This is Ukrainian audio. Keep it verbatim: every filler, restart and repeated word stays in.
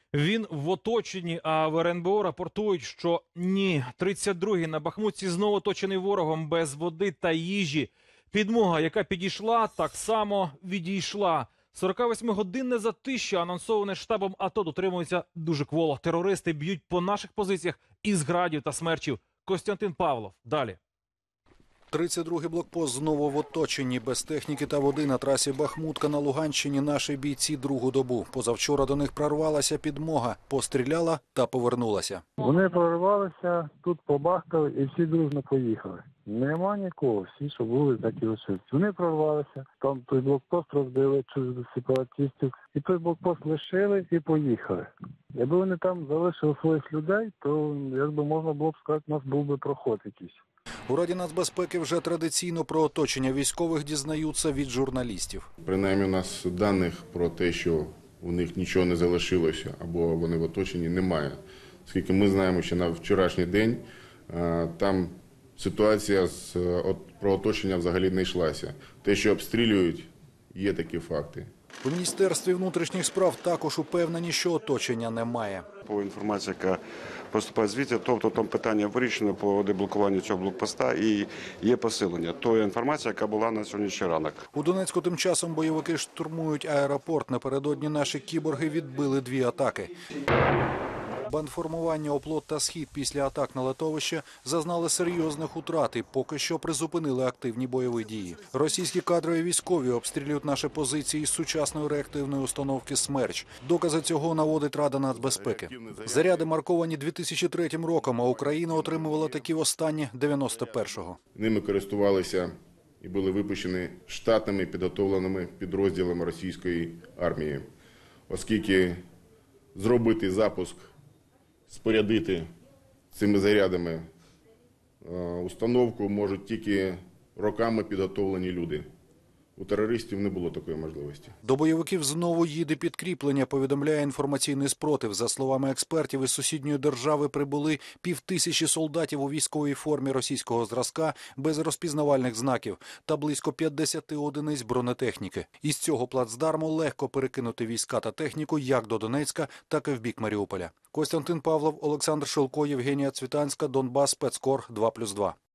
Він в оточенні, а в РНБО рапортують, що ні. тридцять другий на Бахмутці знову оточений ворогом без води та їжі. Підмога, яка підійшла, так само відійшла. сорокавосьмигодинне затища, анонсоване штабом АТО, дотримується дуже кволо. Терористи б'ють по наших позиціях із градів та смерчів. Костянтин Павлов. Далі. тридцять другий блокпост знову в оточенні. Без техніки та води на трасі Бахмутка на Луганщині наші бійці другу добу. Позавчора до них прорвалася підмога, постріляла та повернулася. Вони прорвалися, тут побахкали і всі дружно поїхали. Нема нікого, всі, що були, так і лишилися. Вони прорвалися, там той блокпост розбили через сепаратистів, і той блокпост лишили і поїхали. Якби вони там залишили своїх людей, то, якби можна було б сказати, у нас був би проход якийсь. У Раді нацбезпеки вже традиційно про оточення військових дізнаються від журналістів. Принаймні у нас даних про те, що у них нічого не залишилося або вони в оточенні, немає. Оскільки ми знаємо, що на вчорашній день там ситуація з, от, про оточення взагалі не йшлася. Те, що обстрілюють, є такі факти. У Міністерстві внутрішніх справ також упевнені, що оточення немає. По інформації, яка поступає звідти, тобто там питання вирішено по деблокуванню цього блокпоста і є посилення. Тої інформації, яка була на сьогоднішній ранок. У Донецьку тим часом бойовики штурмують аеропорт. Напередодні наші кіборги відбили дві атаки. Бандформування «Оплот» та «Схід» після атак на литовище зазнали серйозних утрат і поки що призупинили активні бойові дії. Російські кадрові військові обстрілюють наші позиції з сучасної реактивної установки «Смерч». Докази цього наводить Рада нацбезпеки. Заряди марковані дві тисячі третім роком, а Україна отримувала такі останні дев'яносто першого. Ними користувалися і були випущені штатними підготовленими підрозділами російської армії, оскільки зробити запуск, спорядити цими зарядами установку можуть тільки роками підготовлені люди. У терористів не було такої можливості. До бойовиків знову їде підкріплення, повідомляє інформаційний спротив. За словами експертів, із сусідньої держави прибули півтисячі солдатів у військовій формі російського зразка без розпізнавальних знаків та близько п'ятдесят одиниць бронетехніки. Із цього плацдарму легко перекинути війська та техніку як до Донецька, так і в бік Маріуполя. Костянтин Павлов, Олександр Шилко, Євгенія Цвітанська, Донбас, Спецкор, два плюс два.